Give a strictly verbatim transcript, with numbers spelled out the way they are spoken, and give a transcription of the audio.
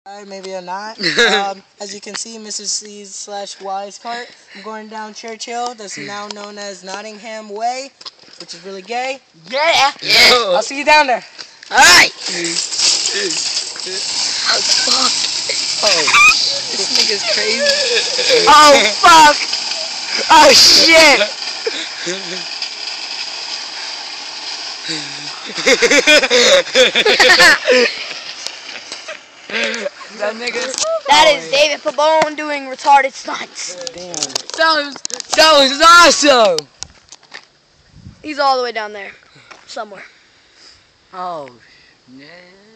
Maybe or not. um, as you can see, Mister C's slash Y's cart. I'm going down Churchill, that's now known as Nottingham Way, which is really gay. Yeah! Yeah! I'll see you down there. Alright! Oh, fuck. Oh, this nigga's crazy. Oh, fuck! Oh, shit! That nigga. That is David Pabone doing retarded stunts. Damn. That was, that was awesome! He's all the way down there. Somewhere. Oh, man.